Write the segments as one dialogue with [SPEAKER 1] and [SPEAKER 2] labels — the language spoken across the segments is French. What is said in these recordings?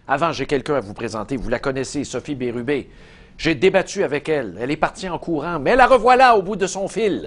[SPEAKER 1] Avant, j'ai quelqu'un à vous présenter. Vous la connaissez, Sophie Bérubé. J'ai débattu avec elle. Elle est partie en courant, mais la revoilà au bout de son fil.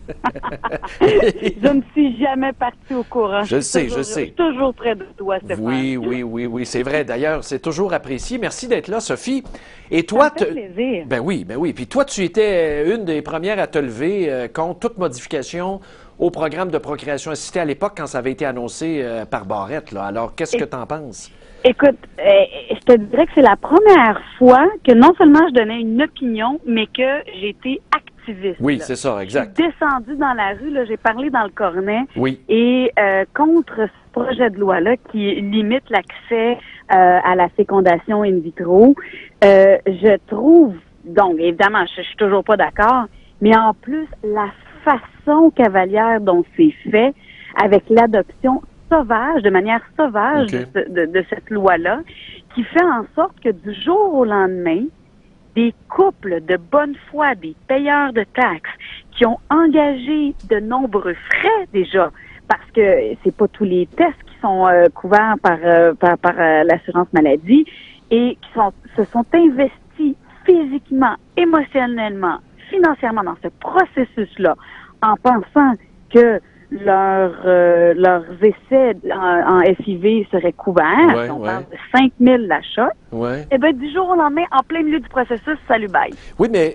[SPEAKER 2] Je ne suis jamais partie au courant.
[SPEAKER 1] Je sais.
[SPEAKER 2] Je suis toujours près de toi, Stéphane.
[SPEAKER 1] Oui, c'est vrai. D'ailleurs, c'est toujours apprécié. Merci d'être là, Sophie. Et toi,
[SPEAKER 2] ça me fait plaisir.
[SPEAKER 1] Ben oui. Puis toi, tu étais une des premières à te lever contre toute modification au programme de procréation assistée à l'époque quand ça avait été annoncé par Barrette. Là. Alors, qu'est-ce que tu en penses?
[SPEAKER 2] Écoute, je te dirais que c'est la première fois que non seulement je donnais une opinion, mais que j'ai été activiste.
[SPEAKER 1] Oui, c'est ça, exact.
[SPEAKER 2] Je suis descendue dans la rue, là, j'ai parlé dans le cornet.
[SPEAKER 1] Oui.
[SPEAKER 2] Et contre ce projet de loi-là qui limite l'accès à la fécondation in vitro, je trouve, donc évidemment, je suis toujours pas d'accord, mais en plus, la façon cavalière dont c'est fait, avec l'adoption sauvage, de manière sauvage de cette loi-là, qui fait en sorte que du jour au lendemain, des couples de bonne foi, des payeurs de taxes, qui ont engagé de nombreux frais déjà, parce que c'est pas tous les tests qui sont couverts par l'assurance maladie, et qui se sont investis physiquement, émotionnellement, financièrement dans ce processus-là, en pensant que leurs essais en FIV seraient couverts. On parle de 5 000 achats. Et bien, du jour au lendemain, en plein milieu du processus, salut, bye.
[SPEAKER 1] Oui, mais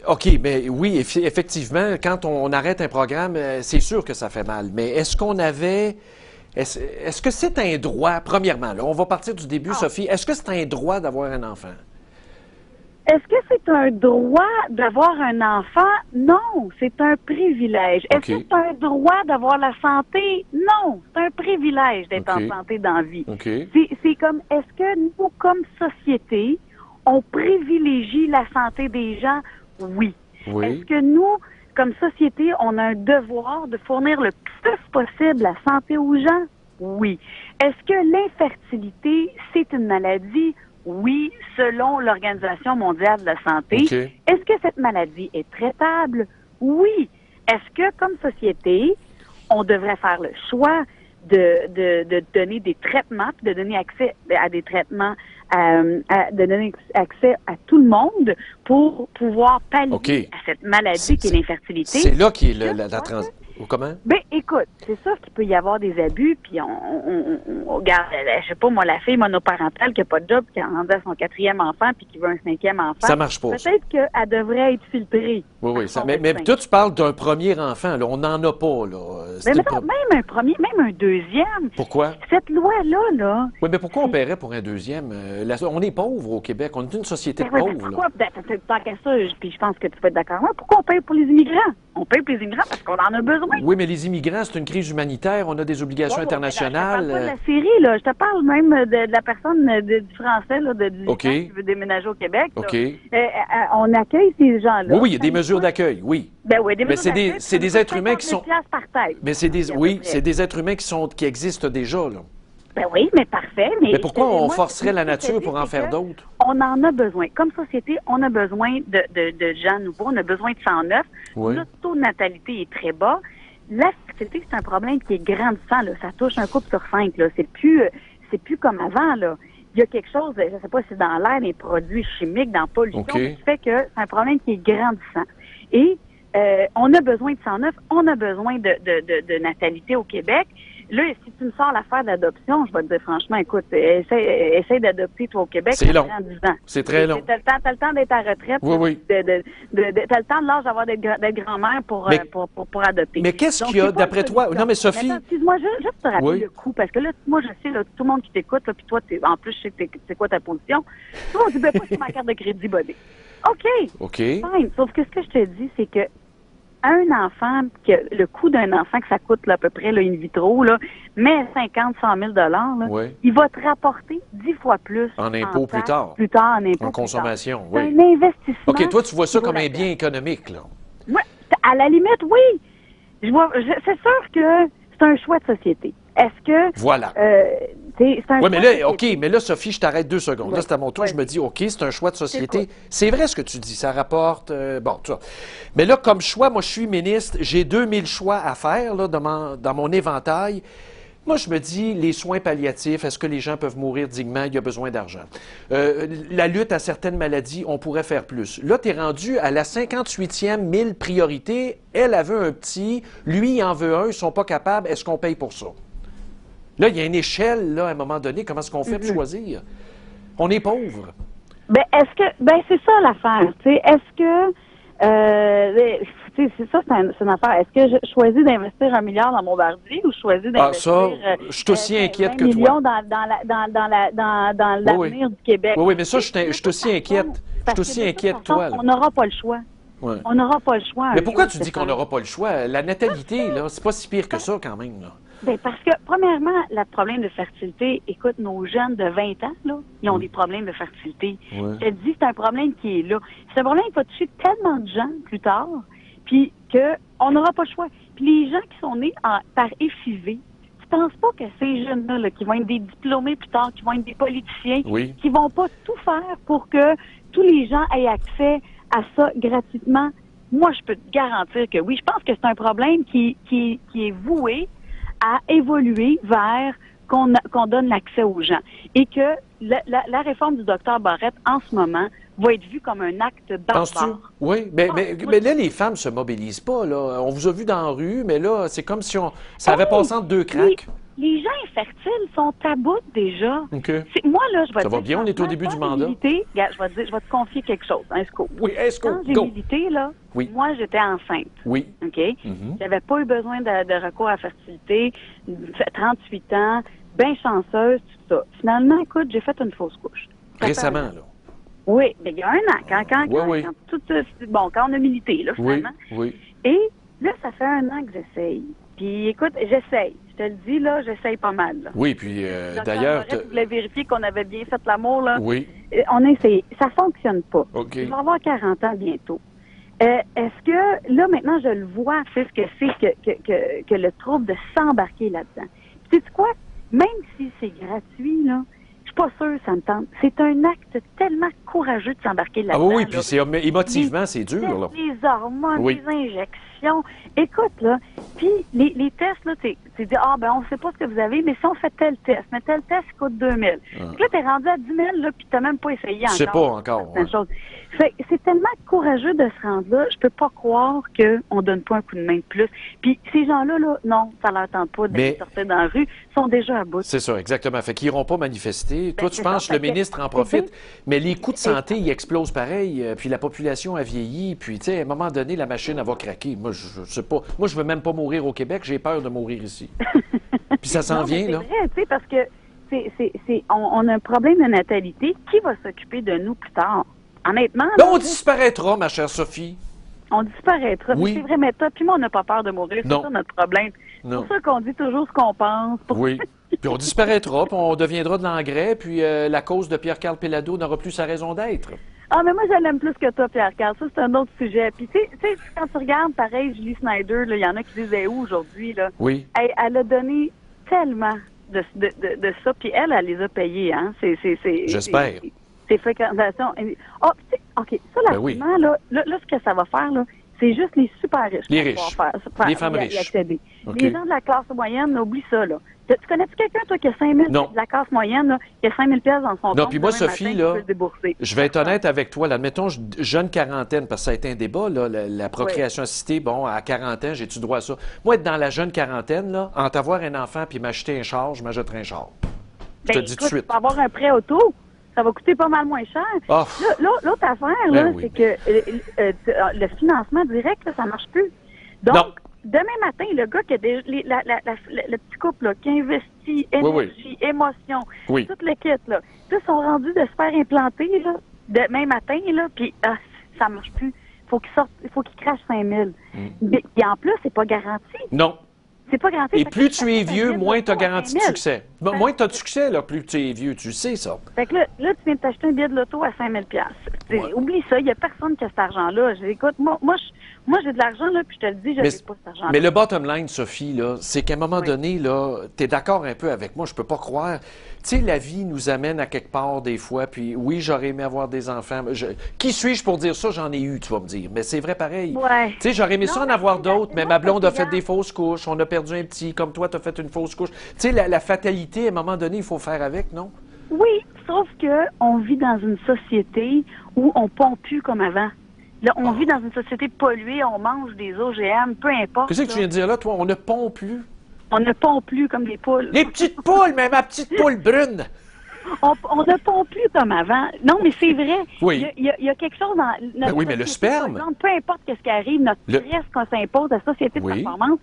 [SPEAKER 1] oui, effectivement, quand on arrête un programme, c'est sûr que ça fait mal. Mais est-ce qu'on avait... Est-ce que c'est un droit, premièrement, là, on va partir du début, Sophie, est-ce que c'est un droit d'avoir un enfant?
[SPEAKER 2] Est-ce que c'est un droit d'avoir un enfant? Non, c'est un privilège. Est-ce que c'est un droit d'avoir la santé? Non, c'est un privilège d'être en santé dans la vie. C'est comme, est-ce que nous, comme société, on privilégie la santé des gens? Oui. Est-ce que nous, comme société, on a un devoir de fournir le plus possible la santé aux gens? Oui. Est-ce que l'infertilité, c'est une maladie? Oui, selon l'Organisation mondiale de la santé. Est-ce que cette maladie est traitable? Oui. Est-ce que, comme société, on devrait faire le choix de donner des traitements, de donner accès à des traitements, de donner accès à tout le monde pour pouvoir pallier à cette maladie qui est l'infertilité?
[SPEAKER 1] C'est là qui est la Comment?
[SPEAKER 2] Ben, écoute, c'est sûr qu'il peut y avoir des abus, puis on regarde, je sais pas, moi, la fille monoparentale qui a pas de job, qui a rendu à son 4e enfant, puis qui veut un 5e enfant.
[SPEAKER 1] Ça marche pas.
[SPEAKER 2] Peut-être qu'elle devrait être filtrée.
[SPEAKER 1] Oui. Mais toi, tu parles d'un premier enfant, là. On n'en a pas, là.
[SPEAKER 2] Mais mettons, même un premier, même un deuxième.
[SPEAKER 1] Pourquoi?
[SPEAKER 2] Cette loi-là, là.
[SPEAKER 1] Oui, mais pourquoi on paierait pour un deuxième? On est pauvre au Québec. On est une société de pauvres.
[SPEAKER 2] Pourquoi? Tant qu'à ça, puis je pense que tu peux être d'accord. Pourquoi on paye pour les immigrants? On paye pour les immigrants parce qu'on en a besoin.
[SPEAKER 1] Oui, mais les immigrants, c'est une crise humanitaire. On a des obligations internationales.
[SPEAKER 2] Je te parle pas de la Syrie, là. Je te parle même de la personne du français, là, de 18 ans qui veut déménager au Québec. On accueille ces gens-là.
[SPEAKER 1] Oui, il y a des mesures d'accueil, oui.
[SPEAKER 2] Ben oui, des mesures d'accueil.
[SPEAKER 1] Mais c'est des êtres humains qui sont...
[SPEAKER 2] Mais
[SPEAKER 1] c'est des êtres humains qui existent déjà, là.
[SPEAKER 2] Ben oui, mais parfait. Mais
[SPEAKER 1] pourquoi on forcerait la nature pour en faire d'autres?
[SPEAKER 2] On en a besoin. Comme société, on a besoin de gens nouveaux, on a besoin de sang neuf. Notre taux de natalité est très bas. La fertilité, c'est un problème qui est grandissant, là. Ça touche un couple sur 5, là. C'est plus comme avant, là. Il y a quelque chose, je ne sais pas si c'est dans l'air, des produits chimiques, dans la pollution, qui fait que c'est un problème qui est grandissant. Et on a besoin de sang neuf, on a besoin de natalité au Québec. Là, si tu me sors l'affaire d'adoption, je vais te dire franchement, écoute, essaye d'adopter toi au Québec.
[SPEAKER 1] C'est long.
[SPEAKER 2] 10 ans.
[SPEAKER 1] C'est très long.
[SPEAKER 2] T'as le temps d'être à retraite.
[SPEAKER 1] Oui.
[SPEAKER 2] T'as le temps de l'âge d'avoir d'être grand-mère pour adopter.
[SPEAKER 1] Mais qu'est-ce qu'il y a, d'après toi? Non, mais Sophie...
[SPEAKER 2] Attends, excuse-moi, juste te rappeler le coup, parce que là, moi, je sais, là, tout le monde qui t'écoute, là, puis toi, en plus, je sais c'est quoi ta position. Tout le monde dit, ben, pas sur ma carte de crédit, buddy. OK. Fine. Sauf que ce que je te dis, c'est que un enfant, le coût d'un enfant que ça coûte là, à peu près là, in vitro, là, mais 50, 100 000 là, il va te rapporter 10 fois plus
[SPEAKER 1] en impôts plus tard.
[SPEAKER 2] Plus tard, en impôts.
[SPEAKER 1] En consommation,
[SPEAKER 2] oui. C'est un investissement.
[SPEAKER 1] OK, toi, tu vois ça comme un bien économique, là.
[SPEAKER 2] Oui, à la limite, oui. C'est sûr que c'est un choix de société. Est-ce que...
[SPEAKER 1] Voilà.
[SPEAKER 2] C'est un choix
[SPEAKER 1] mais là, de société. Mais là, Sophie, je t'arrête 2 secondes. Là, c'est à mon tour. Je me dis, OK, c'est un choix de société. C'est vrai ce que tu dis. Ça rapporte... bon, tu vois. Mais là, comme choix, moi, je suis ministre. J'ai 2000 choix à faire là, dans mon éventail. Moi, je me dis, les soins palliatifs, est-ce que les gens peuvent mourir dignement? Il y a besoin d'argent. La lutte à certaines maladies, on pourrait faire plus. Là, tu es rendu à la 58e 1000 priorités. Elle veut un petit, lui, il en veut un, ils ne sont pas capables. Est-ce qu'on paye pour ça? Là, il y a une échelle, là, à un moment donné. Comment est-ce qu'on fait de choisir? On est pauvre.
[SPEAKER 2] Ben, c'est ça l'affaire, tu sais. Est-ce que, c'est ça, c'est une affaire. Est-ce que je choisis d'investir 1 milliard dans mon barbier ou je choisis d'investir
[SPEAKER 1] je suis aussi inquiète
[SPEAKER 2] 20
[SPEAKER 1] que
[SPEAKER 2] millions
[SPEAKER 1] toi.
[SPEAKER 2] dans l'avenir du Québec?
[SPEAKER 1] Oui, mais ça, je suis aussi inquiète. Je suis aussi inquiète que toi.
[SPEAKER 2] On n'aura pas le choix.
[SPEAKER 1] Ouais.
[SPEAKER 2] On n'aura pas le choix.
[SPEAKER 1] Mais pourquoi tu dis qu'on n'aura pas le choix? La natalité, là, c'est pas si pire que ça, quand même, là.
[SPEAKER 2] Ben parce que, premièrement, le problème de fertilité, écoute, nos jeunes de 20 ans, là, ils ont des problèmes de fertilité.
[SPEAKER 1] Ouais.
[SPEAKER 2] Je te dis, c'est un problème qui est là. C'est un problème qui va toucher tellement de gens plus tard, puis qu'on n'aura pas le choix. Puis les gens qui sont nés par FIV, tu penses pas que ces jeunes-là, là, qui vont être des diplômés plus tard, qui vont être des politiciens, qui vont pas tout faire pour que tous les gens aient accès à ça gratuitement? Moi, je peux te garantir que oui. Je pense que c'est un problème qui est voué à évoluer vers qu'on donne l'accès aux gens. Et que la réforme du docteur Barrette, en ce moment, va être vue comme un acte barbare.
[SPEAKER 1] Oui, mais là, les femmes se mobilisent pas, là. On vous a vu dans la rue, mais là, c'est comme si ça avait passé entre deux cracks.
[SPEAKER 2] Les gens infertiles sont à bout déjà.
[SPEAKER 1] Okay.
[SPEAKER 2] Moi, là, je vais te dire...
[SPEAKER 1] Ça va bien, on est au début du mandat.
[SPEAKER 2] Regarde, je vais te confier quelque chose, un scoop.
[SPEAKER 1] Oui, un scoop,
[SPEAKER 2] quand j'ai milité, là, moi, j'étais enceinte.
[SPEAKER 1] Oui.
[SPEAKER 2] OK? J'avais pas eu besoin de recours à la fertilité, 38 ans, bien chanceuse, tout ça. Finalement, écoute, j'ai fait une fausse couche.
[SPEAKER 1] Récemment, là.
[SPEAKER 2] Oui, mais il y a un an, quand on a milité, là, finalement.
[SPEAKER 1] Oui.
[SPEAKER 2] Et là, ça fait un an que j'essaye. Puis, écoute, j'essaye. Je te le dis, là, j'essaye pas mal. Là.
[SPEAKER 1] Oui, puis d'ailleurs...
[SPEAKER 2] Tu voulais vérifier qu'on avait bien fait l'amour, là.
[SPEAKER 1] Oui.
[SPEAKER 2] On a essayé. Ça fonctionne pas.
[SPEAKER 1] OK.
[SPEAKER 2] Je vais avoir 40 ans bientôt. Est-ce que, là, maintenant, je le vois, c'est ce que c'est que le trouble de s'embarquer là-dedans. Puis, sais-tu quoi? Même si c'est gratuit, là, je suis pas sûre que ça me tente. C'est un acte tellement courageux de s'embarquer là-dedans.
[SPEAKER 1] Ah oui, puis c'est émotivement, c'est dur, là.
[SPEAKER 2] Les hormones, les injections. Écoute, là, puis les tests, là, tu dis, on sait pas ce que vous avez, mais si on fait tel test, mais tel test coûte 2000. Donc là, t'es rendu à 10 000, là, puis t'as même pas essayé encore.
[SPEAKER 1] Je sais pas encore.
[SPEAKER 2] C'est tellement courageux de se rendre là, je peux pas croire qu'on donne pas un coup de main de plus. Puis ces gens-là, là, non, ça leur tente pas d'aller sortir dans la rue, ils sont déjà à bout.
[SPEAKER 1] C'est ça, exactement. Fait qu'ils iront pas manifester. Toi, tu penses que le ministre en profite, mais les coûts de santé, ils explosent pareil, puis la population a vieilli, puis, tu sais, à un moment donné, la machine, elle va craquer. Moi, je sais pas. Moi, je veux même pas mourir au Québec, j'ai peur de mourir ici. Puis ça s'en vient, là.
[SPEAKER 2] C'est vrai, tu sais, parce que on a un problème de natalité. Qui va s'occuper de nous plus tard? Honnêtement...
[SPEAKER 1] Là, on disparaîtra, ma chère Sophie.
[SPEAKER 2] On disparaîtra.
[SPEAKER 1] Oui.
[SPEAKER 2] C'est vrai, mais toi, puis moi, on n'a pas peur de mourir. C'est ça notre problème. C'est pour ça qu'on dit toujours ce qu'on pense.
[SPEAKER 1] Oui. Puis on disparaîtra, puis on deviendra de l'engrais, puis la cause de Pierre-Carl Péladeau n'aura plus sa raison d'être.
[SPEAKER 2] Ah, mais moi, je l'aime plus que toi, Pierre-Carl. Ça, c'est un autre sujet. Puis, tu sais, quand tu regardes, pareil, Julie Snyder, il y en a qui disaient où aujourd'hui, là?
[SPEAKER 1] Oui.
[SPEAKER 2] Elle a donné tellement de ça, puis elle les a payés, hein?
[SPEAKER 1] J'espère.
[SPEAKER 2] Ces fréquentations. OK. Ça, là, ce que ça va faire, là, c'est juste les super riches.
[SPEAKER 1] Les riches. Les femmes riches.
[SPEAKER 2] Okay. Les gens de la classe moyenne, oublie ça, là. Tu connais-tu quelqu'un, toi, qui a 5 000 de la classe moyenne, là, qui a 5 000 dans son compte?
[SPEAKER 1] Non, puis moi, Sophie, là, je vais être honnête
[SPEAKER 2] avec
[SPEAKER 1] avec toi. Là, admettons, jeune quarantaine, parce que ça a été un débat, là, la procréation assistée, bon, à 40 ans, j'ai-tu droit à ça? Moi, être dans la jeune quarantaine, là, entre avoir un enfant puis m'acheter un char, je m'achèterai un char. Je te dis tout de suite.
[SPEAKER 2] Tu peux avoir un prêt auto. Ça va coûter pas mal moins cher.
[SPEAKER 1] Oh.
[SPEAKER 2] L'autre affaire, là, c'est que le financement direct, là, ça marche plus. Donc, demain matin, le gars qui a le petit couple là, qui investit énergie, émotion, toute l'équipe, là, tous sont rendus de se faire implanter là, demain matin, là, puis ça marche plus. Il faut qu'il crache 5 000. Et en plus, c'est pas garanti.
[SPEAKER 1] Non.
[SPEAKER 2] C'est pas garanti.
[SPEAKER 1] Et plus tu es vieux, moins tu as garanti de succès. Moins tu as de succès, là, plus tu es vieux. Tu sais ça.
[SPEAKER 2] Fait que là, tu viens de t'acheter un billet de loto à 5 000 Oublie ça. Il n'y a personne qui a cet argent-là. Écoute, moi j'ai de l'argent, là, puis je te le dis, je n'ai pas cet argent-là.
[SPEAKER 1] Mais le bottom line, Sophie, là, c'est qu'à un moment donné, là, tu es d'accord un peu avec moi. Je peux pas croire. Tu sais, la vie nous amène à quelque part des fois, puis oui, j'aurais aimé avoir des enfants. Qui suis-je pour dire ça? J'en ai eu, tu vas me dire. Mais c'est vrai pareil.
[SPEAKER 2] Ouais.
[SPEAKER 1] Tu sais, j'aurais aimé ça en avoir d'autres, mais ma blonde a fait des fausses couches, on a perdu perdu un petit, comme toi, tu as fait une fausse couche. Tu sais, la fatalité, à un moment donné, il faut faire avec, non?
[SPEAKER 2] Oui, sauf que on vit dans une société où on pompe plus comme avant. Là, on vit dans une société polluée, on mange des OGM, peu importe.
[SPEAKER 1] Qu'est-ce que tu viens de dire là, toi? On ne pond plus?
[SPEAKER 2] On ne pompe plus comme des poules.
[SPEAKER 1] Les petites poules, mais ma petite poule brune!
[SPEAKER 2] On ne pompe plus comme avant. Non, mais c'est vrai.
[SPEAKER 1] Oui.
[SPEAKER 2] Il y a quelque chose dans notre
[SPEAKER 1] oui, mais le
[SPEAKER 2] société,
[SPEAKER 1] sperme.
[SPEAKER 2] par exemple, peu importe ce qui arrive, notre stress qu'on s'impose, la société de
[SPEAKER 1] Oui.
[SPEAKER 2] performance,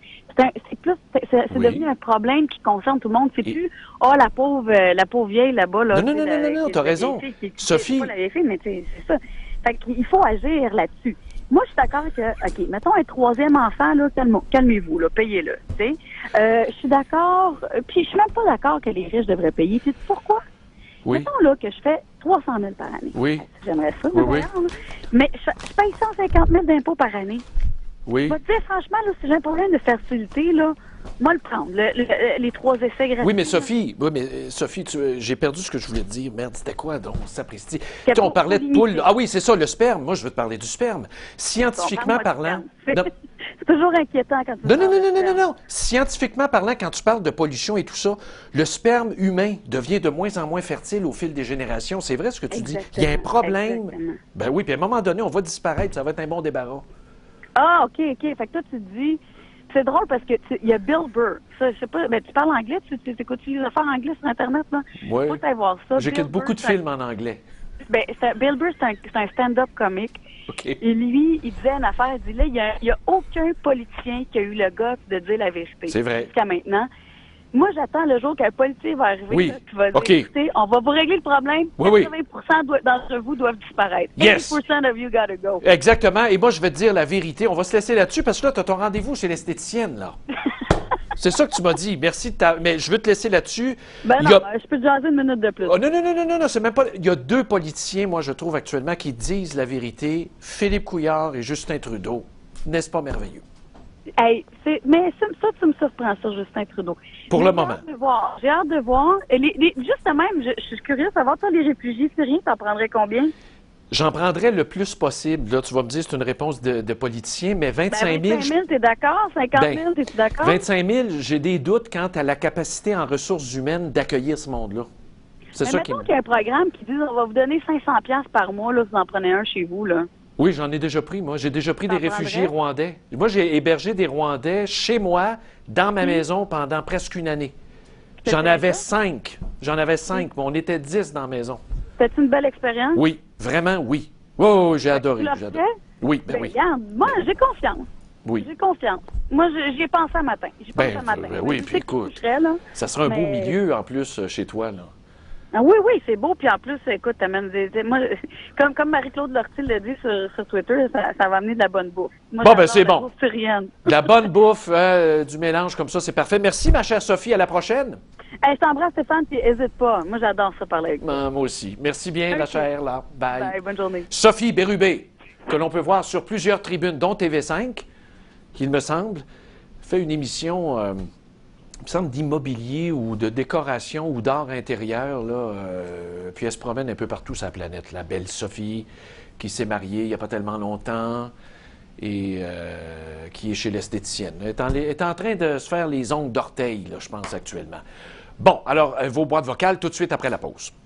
[SPEAKER 2] c'est
[SPEAKER 1] Oui.
[SPEAKER 2] devenu un problème qui concerne tout le monde. C'est plus la pauvre vieille là-bas. Là,
[SPEAKER 1] Non, t'as raison. Sophie.
[SPEAKER 2] C'est pas la vieille fille, mais c'est ça. Fait qu'il faut agir là-dessus. Moi, je suis d'accord que, OK, mettons un troisième enfant, là, calmez-vous, là, payez-le, tu sais. Je suis d'accord, puis je suis même pas d'accord que les riches devraient payer. Tu sais pourquoi?
[SPEAKER 1] Oui.
[SPEAKER 2] Mettons, là, que je fais 300 000 par année.
[SPEAKER 1] Oui.
[SPEAKER 2] J'aimerais ça,
[SPEAKER 1] Oui, oui.
[SPEAKER 2] Mais je paye 150 000 d'impôts par année.
[SPEAKER 1] Oui.
[SPEAKER 2] Je vais te dire, franchement, là, si j'ai un problème de fertilité, là, moi le prendre, les 3 essais gratuits.
[SPEAKER 1] Oui, mais Sophie, j'ai perdu ce que je voulais te dire. Merde, c'était quoi donc, sapristi?
[SPEAKER 2] C'était
[SPEAKER 1] On parlait de
[SPEAKER 2] pour
[SPEAKER 1] poule.
[SPEAKER 2] limiter.
[SPEAKER 1] Ah oui, c'est ça, le sperme. Moi, je veux te parler du sperme. Scientifiquement parlant... Non.
[SPEAKER 2] C'est toujours inquiétant quand tu
[SPEAKER 1] Non. Scientifiquement parlant, quand tu parles de pollution et tout ça, le sperme humain devient de moins en moins fertile au fil des générations. C'est vrai ce que tu dis. Il y a un problème.
[SPEAKER 2] Exactement.
[SPEAKER 1] Ben oui, puis à un moment donné, on va disparaître. Ça va être un bon débarras.
[SPEAKER 2] Ah, OK. Fait que toi, tu te dis... C'est drôle parce que il y a Bill Burr. Ça, je sais pas, mais tu parles anglais? Tu écoutes-tu les affaires anglaises sur Internet, là?
[SPEAKER 1] Oui.
[SPEAKER 2] Faut que t'ailles voir ça.
[SPEAKER 1] J'écoute
[SPEAKER 2] Bill
[SPEAKER 1] beaucoup de
[SPEAKER 2] Burr,
[SPEAKER 1] films en anglais.
[SPEAKER 2] Bill Burr, c'est un stand-up comique.
[SPEAKER 1] OK.
[SPEAKER 2] Et lui, il disait une affaire, il dit là, il y a aucun politicien qui a eu le goût de dire la vérité.
[SPEAKER 1] C'est vrai.
[SPEAKER 2] Jusqu'à maintenant. Moi, j'attends le jour qu'un politicien va arriver,
[SPEAKER 1] Oui.
[SPEAKER 2] là, qui va dire,
[SPEAKER 1] OK.
[SPEAKER 2] écoutez, on va vous régler le problème,
[SPEAKER 1] Oui.
[SPEAKER 2] 80% d'entre vous doivent disparaître.
[SPEAKER 1] Yes.
[SPEAKER 2] 80% of you gotta go.
[SPEAKER 1] Exactement. Et moi, je vais te dire la vérité. On va se laisser là-dessus parce que là, tu as ton rendez-vous chez l'esthéticienne, là. C'est ça que tu m'as dit. Merci de ta... Mais je veux te laisser là-dessus.
[SPEAKER 2] Ben
[SPEAKER 1] Il
[SPEAKER 2] non,
[SPEAKER 1] y a-
[SPEAKER 2] je peux te jaser une minute de plus.
[SPEAKER 1] Oh, non, c'est même pas... Il y a 2 politiciens, moi, je trouve actuellement, qui disent la vérité. Philippe Couillard et Justin Trudeau. N'est-ce pas merveilleux?
[SPEAKER 2] Hey, mais ça, tu me surprends, ça, Justin Trudeau.
[SPEAKER 1] Pour
[SPEAKER 2] Mais
[SPEAKER 1] le moment.
[SPEAKER 2] J'ai hâte de voir. Et juste même, je suis curieuse de savoir, toi, les réfugiés syriens, t'en prendrais combien?
[SPEAKER 1] J'en prendrais le plus possible. Là, tu vas me dire, c'est une réponse de politicien, mais 25 000...
[SPEAKER 2] 25 000, t'es d'accord? 50 000, t'es-tu d'accord?
[SPEAKER 1] 25 000, j'ai des doutes quant à la capacité en ressources humaines d'accueillir ce monde-là. C'est
[SPEAKER 2] Mais
[SPEAKER 1] ça qui
[SPEAKER 2] mettons
[SPEAKER 1] me...
[SPEAKER 2] qu'il y a un programme qui dit on va vous donner 500 $ par mois, là, si vous en prenez un chez vous, là.
[SPEAKER 1] Oui, j'en ai déjà pris, moi. J'ai déjà pris
[SPEAKER 2] T'en
[SPEAKER 1] des réfugiés
[SPEAKER 2] prendrais?
[SPEAKER 1] rwandais. Moi, j'ai hébergé des Rwandais chez moi, dans ma maison, pendant presque une année.
[SPEAKER 2] T'as
[SPEAKER 1] J'en
[SPEAKER 2] fait
[SPEAKER 1] avais
[SPEAKER 2] ça?
[SPEAKER 1] 5. J'en avais 5, mais on était 10 dans la maison.
[SPEAKER 2] C'était une belle expérience?
[SPEAKER 1] Oui, vraiment, oui. Oui, j'ai adoré.
[SPEAKER 2] Tu l'as
[SPEAKER 1] j'ai
[SPEAKER 2] fait?
[SPEAKER 1] adoré. Oui, ben
[SPEAKER 2] Ben,
[SPEAKER 1] oui.
[SPEAKER 2] regarde, moi, j'ai confiance.
[SPEAKER 1] Oui.
[SPEAKER 2] J'ai confiance. Moi, j'y ai pensé un matin. J'y pensé un matin.
[SPEAKER 1] oui,
[SPEAKER 2] Je
[SPEAKER 1] puis
[SPEAKER 2] sais que
[SPEAKER 1] écoute,
[SPEAKER 2] je coucherais, là.
[SPEAKER 1] ça sera un beau
[SPEAKER 2] Mais-
[SPEAKER 1] milieu, en plus, chez toi, là.
[SPEAKER 2] Ah oui, c'est beau. Puis en plus, écoute, t'amènes moi, comme Marie-Claude Lortie l'a dit sur Twitter, ça va amener de la bonne bouffe. Moi,
[SPEAKER 1] Bon, ben,
[SPEAKER 2] j'adore
[SPEAKER 1] c'est
[SPEAKER 2] la
[SPEAKER 1] bon.
[SPEAKER 2] bouffe syrienne.
[SPEAKER 1] La bonne bouffe, du mélange comme ça, c'est parfait. Merci, ma chère Sophie. À la prochaine.
[SPEAKER 2] Hey, je t'embrasse, Stéphane, puis n'hésite pas. Moi, j'adore ça parler avec toi.
[SPEAKER 1] Moi aussi. Merci bien, la
[SPEAKER 2] Ok.
[SPEAKER 1] chère, là. Bye.
[SPEAKER 2] Bye, bonne journée.
[SPEAKER 1] Sophie Bérubé, que l'on peut voir sur plusieurs tribunes, dont TV5, qui, il me semble, fait une émission, il me semble, d'immobilier ou de décoration ou d'art intérieur, là. Puis elle se promène un peu partout sur la planète. La belle Sophie, qui s'est mariée il n'y a pas tellement longtemps et qui est chez l'esthéticienne. Elle est en train de se faire les ongles d'orteil, là, je pense, actuellement. Bon, alors, vos boîtes vocales tout de suite après la pause.